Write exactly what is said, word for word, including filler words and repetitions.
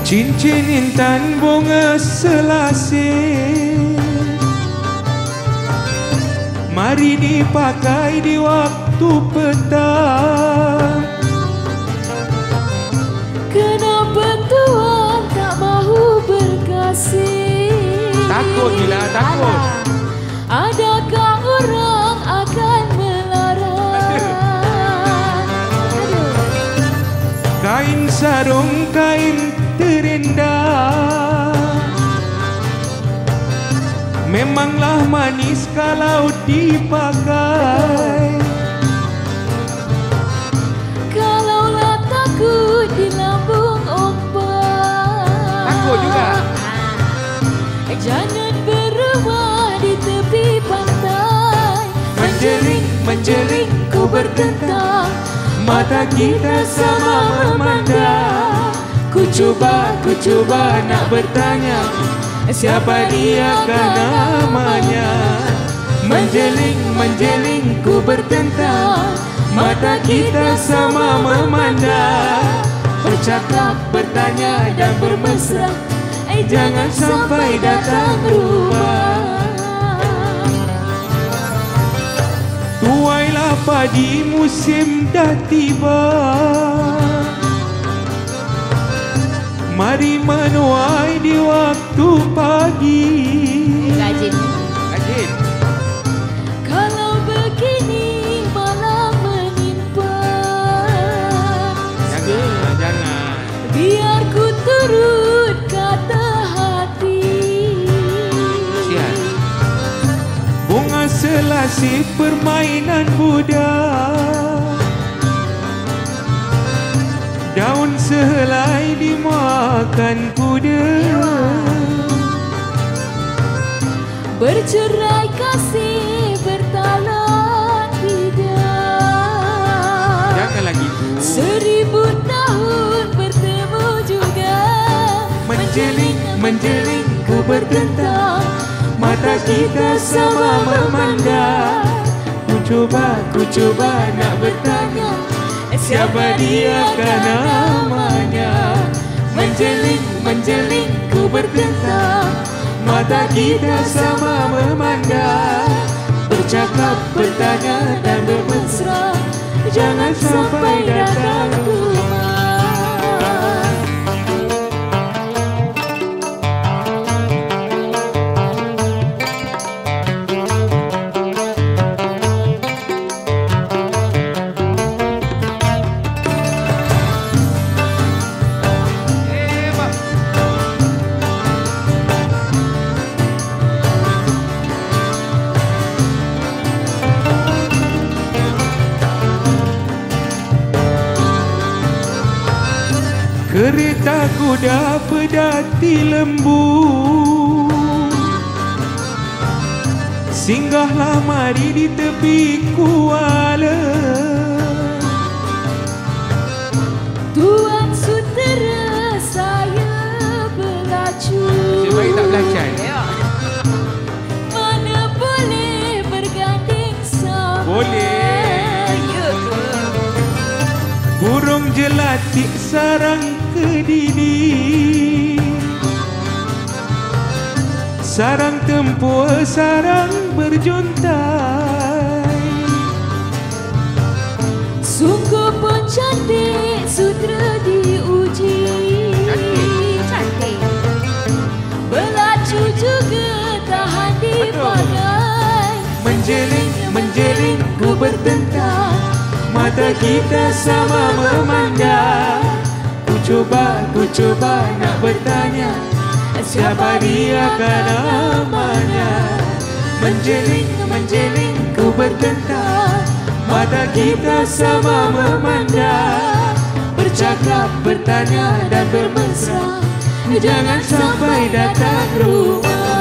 Cincin intan bunga selasih, mari dipakai di waktu petang. Kenapa Tuhan tak mahu berkasih? Takut gila, takut. Adakah orang akan melarang? Kain sarung, kain terindah, memanglah manis kalau dipakai. Kalaulah takut di lambung ombak, Takut juga. Jangan berumah di tepi pantai. Menjeling, menjeling ku bertentang, mata kita sama memandang. Ku coba, ku coba nak bertanya, siapa dia kan namanya. Menjeling, menjeling ku bertentang, mata kita sama memandang. Bercakap, bertanya dan bermesra, eh jangan sampai datang rumah. Tuailah padi musim dah tiba, mari menuai di waktu pagi. Rajin. Rajin. Kalau begini malam menimpa, Jangan, jangan. biar ku turut kata hati. Sian. Bunga selasih permainan budak, daun sehelai dimakan kuda. Bercerai kasih bertalan tidak. Janganlah gitu. Seribu tahun bertemu juga. Menjeling, menjeling ku bertentang, mata kita sama memandang. Ku coba, ku coba nak bertanya, siapa dia kan namanya. Menjeling, menjeling ku bertentang, mata kita sama memandang. Bercakap, bertanya dan bermesra, jangan sampai datang rumah. Kereta kuda pedati lembu, singgahlah mari di tepi kuala. Tuan sutera saya berlacu. Sebaik tak belajar. Mana boleh berganding sama. Boleh. Ya ke? Burung jelatik sarang kedidi, sarang tempur, sarang berjuntai. Sungguh pun cantik sutera diuji. Cantik, cantik. Berlacu juga tahan dipakai. Menjeling, menjeling ku bertentang, mata kita sama memandang. Ku coba, ku coba nak bertanya, siapa dia kan namanya. Menjeling, menjeling ku bertentang, mata kita sama memandang. Bercakap, bertanya dan bermesra, jangan sampai datang rumah.